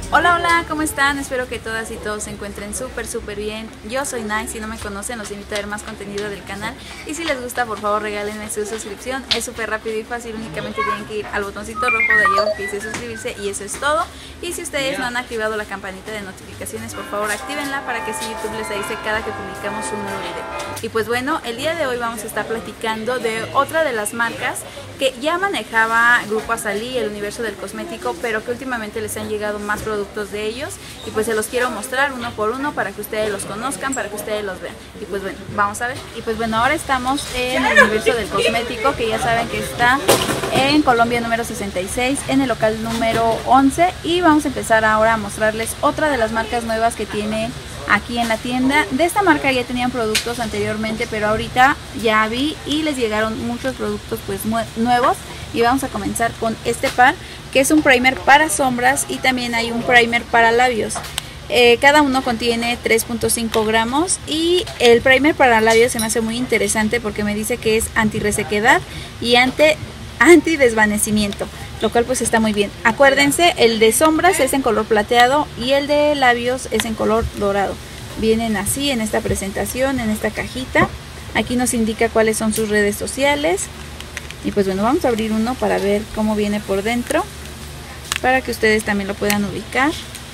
Hola, hola, ¿cómo están? Espero que todas y todos se encuentren súper bien. Yo soy Nai, si no me conocen los invito a ver más contenido del canal. Y si les gusta, por favor regálenme su suscripción. Es súper rápido y fácil, únicamente tienen que ir al botoncito rojo de allá abajo que dice suscribirse y eso es todo. Y si ustedes no han activado la campanita de notificaciones, por favor actívenla para que así YouTube les avise cada que publicamos un nuevo video. Y pues bueno, el día de hoy vamos a estar platicando de otra de las marcas que ya manejaba Grupo Azalí, el universo del cosmético, pero que últimamente les han llegado más productos de ellos y pues se los quiero mostrar uno por uno para que ustedes los conozcan, para que ustedes los vean. Y pues bueno, vamos a ver. Y pues bueno, ahora estamos en el universo del cosmético, que ya saben que está en Colombia número 66, en el local número 11, y vamos a empezar ahora a mostrarles otra de las marcas nuevas que tiene aquí en la tienda. De esta marca ya tenían productos anteriormente, pero ahorita ya vi y les llegaron muchos productos pues nuevos, y vamos a comenzar con este par, que es un primer para sombras y también hay un primer para labios. Cada uno contiene 3.5 gramos y el primer para labios se me hace muy interesante porque me dice que es anti-resequedad y anti-desvanecimiento, lo cual pues está muy bien. Acuérdense, el de sombras es en color plateado y el de labios es en color dorado. Vienen así en esta presentación, en esta cajita. Aquí nos indica cuáles son sus redes sociales. Y pues bueno, vamos a abrir uno para ver cómo viene por dentro, para que ustedes también lo puedan ubicar.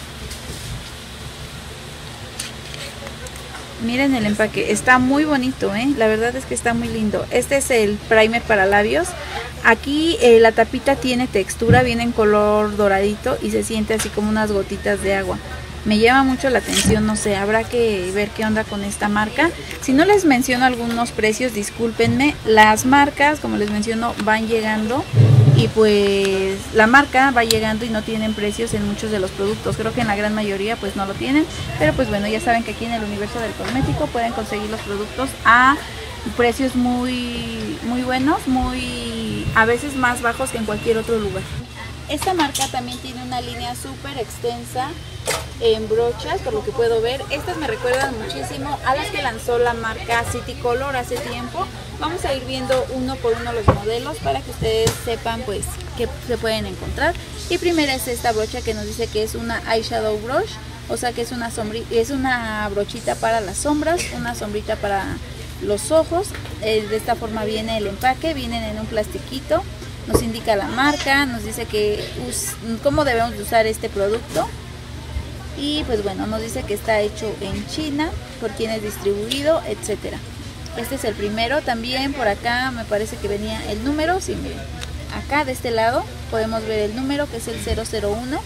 Miren el empaque, está muy bonito, la verdad es que está muy lindo. Este es el primer para labios. Aquí la tapita tiene textura, viene en color doradito y se siente así como unas gotitas de agua. Me llama mucho la atención, no sé, habrá que ver qué onda con esta marca. Si no les menciono algunos precios, discúlpenme. Las marcas, como les menciono, van llegando y pues la marca va llegando y no tienen precios en muchos de los productos. Creo que en la gran mayoría pues no lo tienen, pero pues bueno, ya saben que aquí en el universo del cosmético pueden conseguir los productos a precios muy buenos, a veces más bajos que en cualquier otro lugar. Esta marca también tiene una línea súper extensa en brochas, por lo que puedo ver. Estas me recuerdan muchísimo a las que lanzó la marca City Color hace tiempo. Vamos a ir viendo uno por uno los modelos para que ustedes sepan pues qué se pueden encontrar. Y primero es esta brocha que nos dice que es una eyeshadow brush, o sea que es una brochita para las sombras, una sombrita para los ojos. De esta forma viene el empaque, vienen en un plastiquito. Nos indica la marca, nos dice cómo debemos de usar este producto. Y pues bueno, nos dice que está hecho en China, por quién es distribuido, etcétera. Este es el primero. También por acá me parece que venía el número. Sí, miren, acá de este lado podemos ver el número, que es el 001.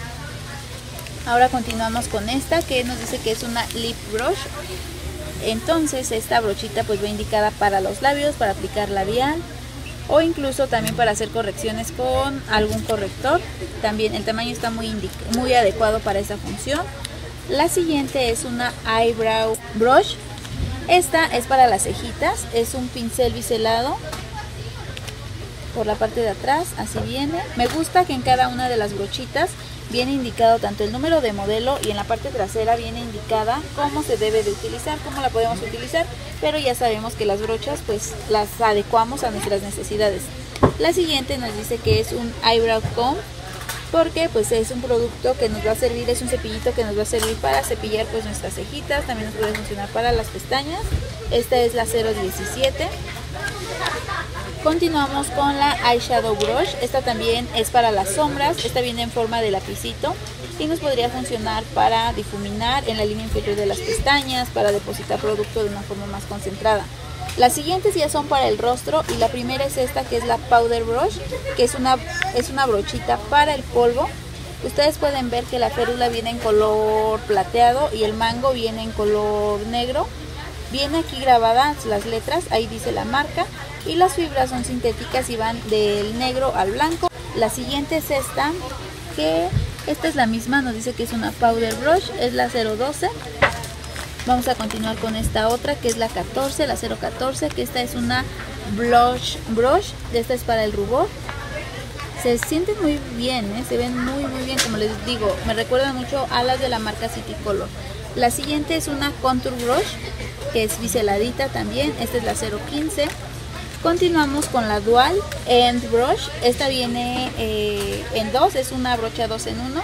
Ahora continuamos con esta, que nos dice que es una lip brush. Entonces esta brochita pues va indicada para los labios, para aplicar labial, o incluso también para hacer correcciones con algún corrector. También el tamaño está muy adecuado para esa función. La siguiente es una eyebrow brush. Esta es para las cejitas, es un pincel biselado por la parte de atrás, así viene. Me gusta que en cada una de las brochitas viene indicado tanto el número de modelo, y en la parte trasera viene indicada cómo se debe de utilizar, cómo la podemos utilizar, pero ya sabemos que las brochas pues las adecuamos a nuestras necesidades. La siguiente nos dice que es un eyebrow comb, porque pues es un producto que nos va a servir, es un cepillito que nos va a servir para cepillar pues nuestras cejitas, también nos puede funcionar para las pestañas. Esta es la 017. Continuamos con la eyeshadow brush. Esta también es para las sombras. Esta viene en forma de lapicito y nos podría funcionar para difuminar en la línea inferior de las pestañas, para depositar producto de una forma más concentrada. Las siguientes ya son para el rostro, y la primera es esta, que es la powder brush, que es una brochita para el polvo. Ustedes pueden ver que la férula viene en color plateado y el mango viene en color negro. Viene aquí grabadas las letras, ahí dice la marca, y las fibras son sintéticas y van del negro al blanco. La siguiente es esta, que esta es la misma, nos dice que es una powder brush, es la 012. Vamos a continuar con esta otra, que es la 14, la 014, que esta es una blush brush. Esta es para el rubor. Se sienten muy bien, se ven muy bien, como les digo, me recuerda mucho a las de la marca City Color. La siguiente es una contour brush, que es biseladita también. Esta es la 015. Continuamos con la Dual End Brush. Esta viene en dos, es una brocha 2 en 1.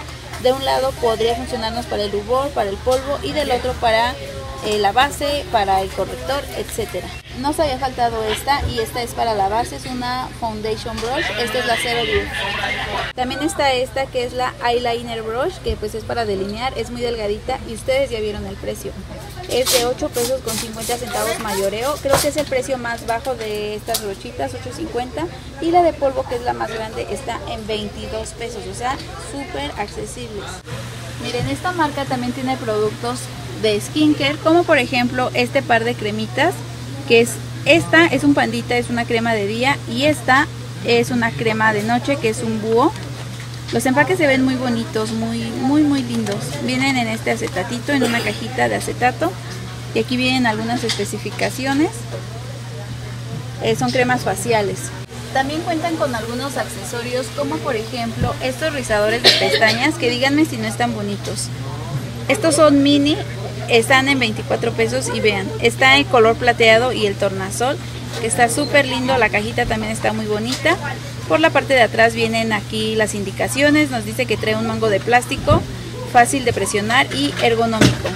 De un lado podría funcionarnos para el rubor, para el polvo, y del otro para la base, para el corrector, etcétera. Nos había faltado esta, y esta es para la base, es una foundation brush. Esta es la 010. También está esta, que es la eyeliner brush, que pues es para delinear, es muy delgadita y ustedes ya vieron el precio. Es de 8 pesos con 50 centavos mayoreo. Creo que es el precio más bajo de estas brochitas, 8.50, y la de polvo, que es la más grande, está en 22 pesos, o sea, súper accesibles. Miren, esta marca también tiene productos de skincare, como por ejemplo este par de cremitas, que es esta es un pandita, es una crema de día, y esta es una crema de noche, que es un búho. Los empaques se ven muy bonitos, muy lindos. Vienen en este acetatito, en una cajita de acetato, y aquí vienen algunas especificaciones. Son cremas faciales. También cuentan con algunos accesorios, como por ejemplo estos rizadores de pestañas, que díganme si no están bonitos. Estos son mini, están en 24 pesos, y vean, está en color plateado y el tornasol, que está súper lindo. La cajita también está muy bonita. Por la parte de atrás vienen aquí las indicaciones. Nos dice que trae un mango de plástico, fácil de presionar y ergonómico.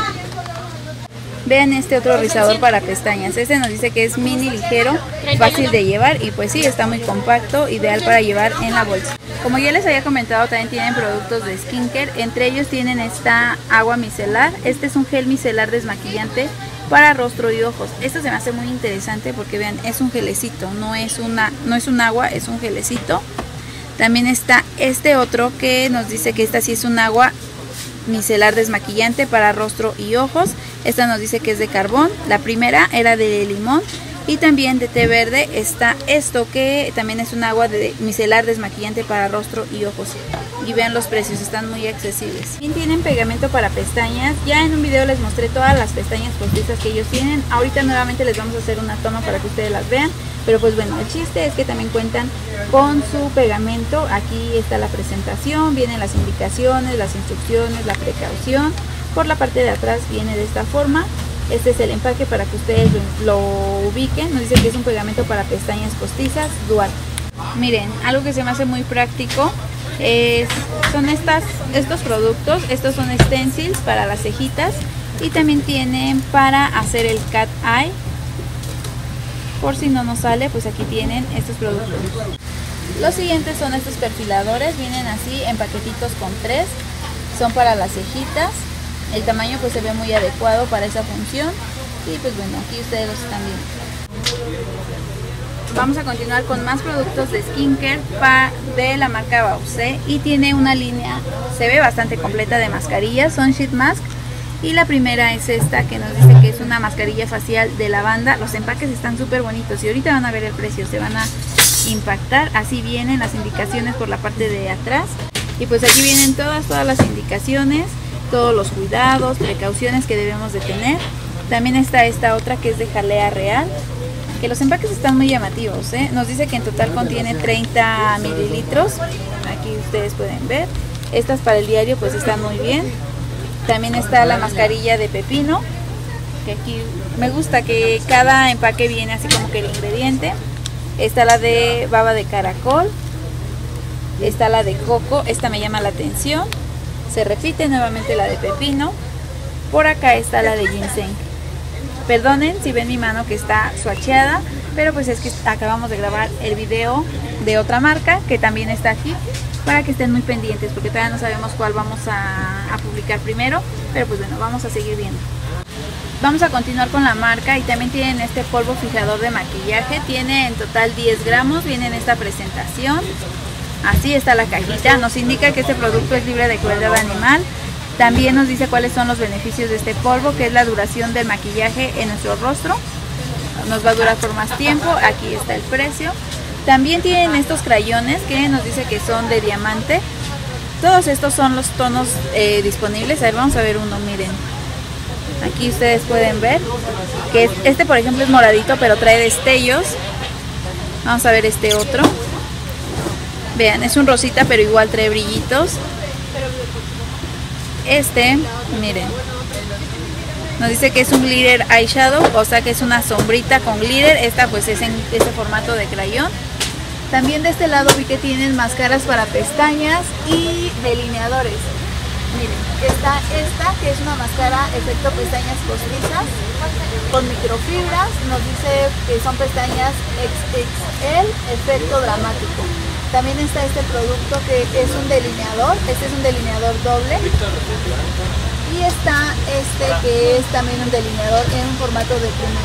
Vean este otro rizador para pestañas. Este nos dice que es mini, ligero, fácil de llevar, y pues sí, está muy compacto, ideal para llevar en la bolsa. Como ya les había comentado, también tienen productos de skincare. Entre ellos tienen esta agua micelar. Este es un gel micelar desmaquillante para rostro y ojos. Esto se me hace muy interesante porque vean, es un gelecito, no es un agua, es un gelecito. También está este otro que nos dice que esta sí es un agua micelar desmaquillante para rostro y ojos. Esta nos dice que es de carbón. La primera era de limón, y también de té verde está esto, que también es un agua de micelar desmaquillante para rostro y ojos. Y vean los precios, están muy accesibles. También tienen pegamento para pestañas. Ya en un video les mostré todas las pestañas postizas que ellos tienen. Ahorita nuevamente les vamos a hacer una toma para que ustedes las vean. Pero pues bueno, el chiste es que también cuentan con su pegamento. Aquí está la presentación, vienen las indicaciones, las instrucciones, la precaución. Por la parte de atrás viene de esta forma. Este es el empaque para que ustedes lo ubiquen. Nos dice que es un pegamento para pestañas postizas dual. Miren, algo que se me hace muy práctico son estos productos. Estos son stencils para las cejitas, y también tienen para hacer el cat eye. Por si no nos sale, pues aquí tienen estos productos. Los siguientes son estos perfiladores. Vienen así en paquetitos con 3. Son para las cejitas. El tamaño pues se ve muy adecuado para esa función, y pues bueno, aquí ustedes los están viendo. Vamos a continuar con más productos de skincare de la marca Bauxé, y tiene una línea, se ve bastante completa, de mascarillas. Son sheet mask, y la primera es esta, que nos dice que es una mascarilla facial de lavanda. Los empaques están súper bonitos, y ahorita van a ver el precio, se van a impactar. Así vienen las indicaciones por la parte de atrás, y pues aquí vienen todas las indicaciones, todos los cuidados, precauciones que debemos de tener. También está esta otra, que es de jalea real, que los empaques están muy llamativos, ¿eh? Nos dice que en total contiene 30 mililitros. Aquí ustedes pueden ver. Estas para el diario pues están muy bien. También está la mascarilla de pepino, que aquí me gusta que cada empaque viene así como que el ingrediente. Está la de baba de caracol, está la de coco, esta me llama la atención. Se repite nuevamente la de pepino. Por acá está la de ginseng. Perdonen si ven mi mano que está swatcheada, pero pues es que acabamos de grabar el video de otra marca que también está aquí, para que estén muy pendientes, porque todavía no sabemos cuál vamos a publicar primero, pero pues bueno, vamos a seguir viendo. Vamos a continuar con la marca, y también tienen este polvo fijador de maquillaje. Tiene en total 10 gramos, viene en esta presentación. Así está la cajita, nos indica que este producto es libre de crueldad animal. También nos dice cuáles son los beneficios de este polvo, que es la duración del maquillaje en nuestro rostro. Nos va a durar por más tiempo. Aquí está el precio. También tienen estos crayones, que nos dice que son de diamante. Todos estos son los tonos disponibles. A ver, vamos a ver uno, miren. Aquí ustedes pueden ver que este por ejemplo es moradito, pero trae destellos. Vamos a ver este otro. Vean, es un rosita, pero igual trae brillitos. Este, miren, nos dice que es un glitter eyeshadow, o sea que es una sombrita con glitter. Esta pues es en este formato de crayón. También de este lado vi que tienen máscaras para pestañas y delineadores. Miren, está esta que es una máscara efecto pestañas postizas con microfibras. Nos dice que son pestañas XXL efecto dramático. También está este producto que es un delineador. Este es un delineador doble. Y está este que es también un delineador en un formato de pluma.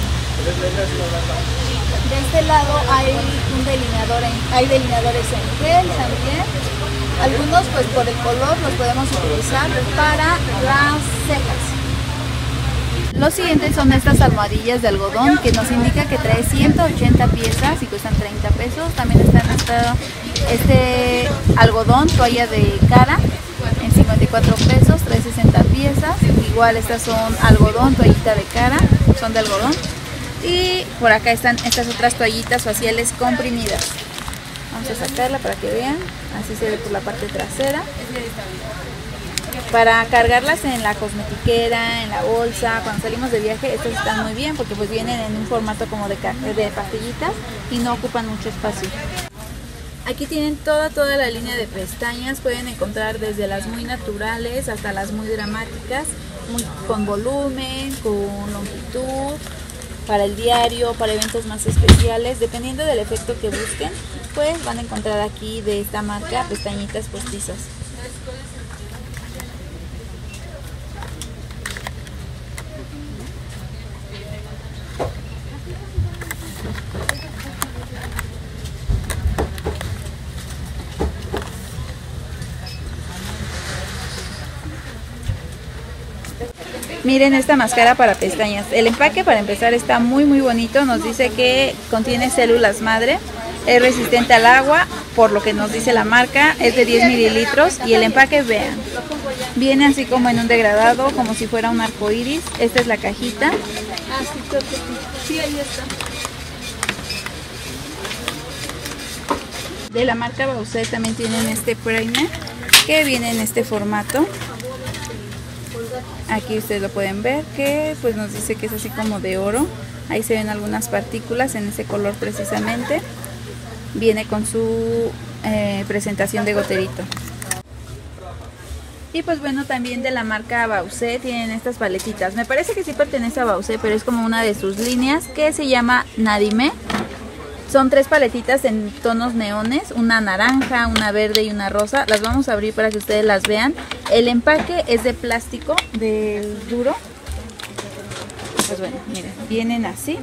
De este lado hay hay delineadores en gel también. Algunos pues por el color los podemos utilizar para las cejas. Los siguientes son estas almohadillas de algodón que nos indica que trae 180 piezas y cuestan 30 pesos. También está este algodón, toalla de cara en 54 pesos, trae 60 piezas. Igual estas son algodón, toallita de cara, son de algodón. Y por acá están estas otras toallitas faciales comprimidas. Vamos a sacarla para que vean, así se ve por la parte trasera. Para cargarlas en la cosmetiquera, en la bolsa, cuando salimos de viaje, estas están muy bien porque pues vienen en un formato como de pastillitas y no ocupan mucho espacio. Aquí tienen toda la línea de pestañas, pueden encontrar desde las muy naturales hasta las muy dramáticas, con volumen, con longitud, para el diario, para eventos más especiales, dependiendo del efecto que busquen, pues van a encontrar aquí de esta marca pestañitas postizas. Miren esta máscara para pestañas. El empaque para empezar está muy bonito. Nos dice que contiene células madre, es resistente al agua, por lo que nos dice la marca, es de 10 mililitros y el empaque, vean, viene así como en un degradado, como si fuera un arco iris. Esta es la cajita. Sí, ahí está. De la marca Bauset también tienen este primer que viene en este formato. Aquí ustedes lo pueden ver, que pues nos dice que es así como de oro. Ahí se ven algunas partículas en ese color precisamente. Viene con su presentación de goterito. Y pues bueno, también de la marca Bauset tienen estas paletitas. Me parece que sí pertenece a Bauset, pero es como una de sus líneas, que se llama Nadime. Son 3 paletitas en tonos neones, una naranja, una verde y una rosa. Las vamos a abrir para que ustedes las vean. El empaque es de plástico, del duro. Pues bueno, miren, vienen así.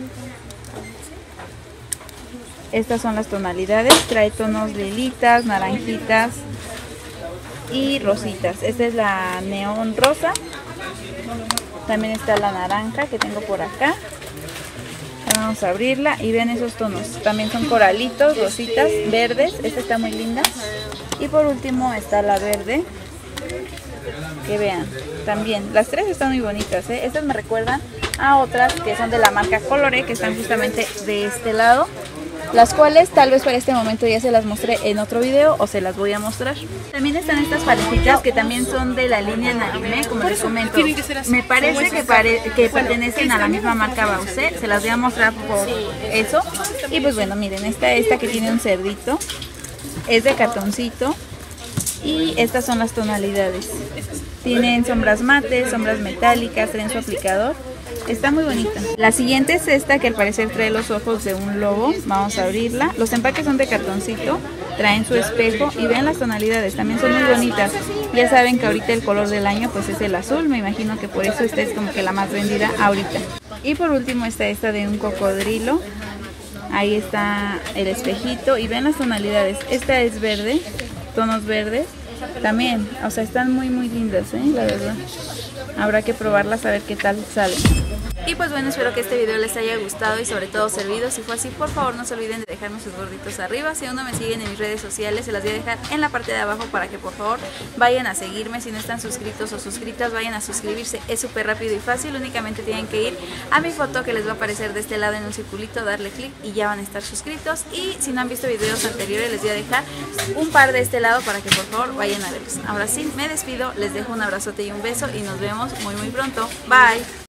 Estas son las tonalidades, trae tonos lilitas, naranjitas y rositas. Esta es la neón rosa. También está la naranja que tengo por acá. Vamos a abrirla y vean esos tonos. También son coralitos, rositas, verdes. Esta está muy linda. Y por último está la verde. Que vean, también las 3 están muy bonitas, ¿eh? Estas me recuerdan a otras que son de la marca Colore, que están justamente de este lado, las cuales tal vez para este momento ya se las mostré en otro video o se las voy a mostrar. También están estas paletitas que también son de la línea Nadime, como les comento. Me parece que pertenecen a la misma marca Bauset, se las voy a mostrar por eso. Y pues bueno, miren, esta que tiene un cerdito, es de cartoncito. Y estas son las tonalidades. Tienen sombras mates, sombras metálicas, traen su aplicador. Está muy bonita. La siguiente es esta que al parecer trae los ojos de un lobo. Vamos a abrirla. Los empaques son de cartoncito, traen su espejo y vean las tonalidades, también son muy bonitas. Ya saben que ahorita el color del año pues es el azul, me imagino que por eso esta es como que la más vendida ahorita. Y por último está esta de un cocodrilo. Ahí está el espejito y ven las tonalidades. Esta es verde, tonos verdes. También, o sea, están muy lindas, la verdad. Habrá que probarlas a ver qué tal sale. Y pues bueno, espero que este video les haya gustado y sobre todo servido. Si fue así, por favor no se olviden de dejarme sus gorditos arriba. Si aún no me siguen en mis redes sociales, se las voy a dejar en la parte de abajo para que por favor vayan a seguirme. Si no están suscritos o suscritas, vayan a suscribirse. Es súper rápido y fácil, únicamente tienen que ir a mi foto que les va a aparecer de este lado en un circulito, darle clic y ya van a estar suscritos. Y si no han visto videos anteriores, les voy a dejar un par de este lado para que por favor vayan a verlos. Ahora sí, me despido, les dejo un abrazote y un beso y nos vemos muy pronto. Bye.